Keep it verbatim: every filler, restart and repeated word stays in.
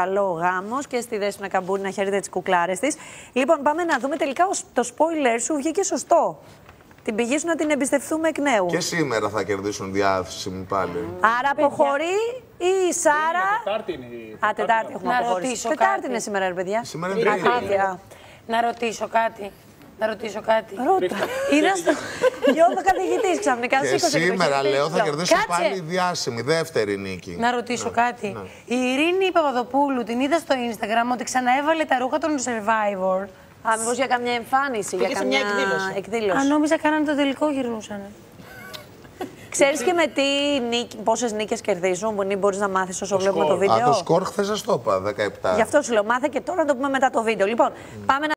καλό γάμος και στη Δέσποινα Καμπούρη να χαίρεται τις κουκλάρες της. Λοιπόν, πάμε να δούμε τελικά το spoiler σου βγήκε σωστό. Την πηγή σου να την εμπιστευτούμε εκ νέου. Και σήμερα θα κερδίσουν διάθεση πάλι. Άρα αποχωρεί η Σάρα. Τετάρτη είναι η. Α, Τετάρτη έχουμε αποχωρήσει. Τετάρτη είναι σήμερα, ρε παιδιά. Σήμερα είναι Τρίτη. Να ρωτήσω κάτι. Να ρωτήσω κάτι. Ρώτα. Είναι στο Γιώργο καθηγητής ξαφνικά. Και σήμερα, λέω, θα κερδίσουν πάλι διάσημη, δεύτερη νίκη. Να ρωτήσω ναι. κάτι. Ναι. Η Ειρήνη Παπαδοπούλου την είδα στο Instagram ότι ξαναέβαλε τα ρούχα των Survivor. Α, μήπως για καμιά εμφάνιση, για καμιά μια εκδήλωση. εκδήλωση. Αν νόμιζα κάνανε το τελικό γυρνούσαν. Ξέρεις και με τι νίκη, πόσες νίκες κερδίζουν, που μπορείς να μάθεις όσο βλέπουμε το βίντεο. Α, το σκορ χθες σας το είπα, δεκαεπτά. Γι' αυτό σου λέω, μάθε και τώρα να το πούμε μετά το βίντεο. Λοιπόν, mm. πάμε να